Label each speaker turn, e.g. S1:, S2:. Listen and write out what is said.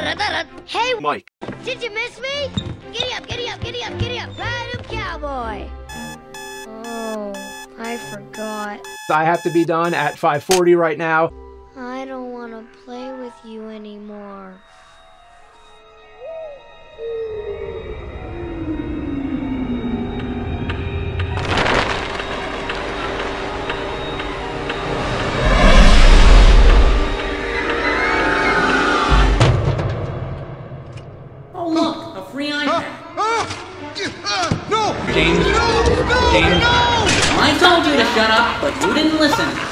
S1: Hey,
S2: Mike.
S1: did you miss me? Giddy up, giddy up, giddy up, giddy up. Ride up, cowboy. Oh, I forgot.
S2: I have to be done at 5:40 right now.
S1: I don't want to play with you anymore.
S3: Oh look, a free iPad.
S4: No!
S3: James,
S4: No! No!
S3: James,
S4: No!
S3: I told you to shut up, but you didn't listen.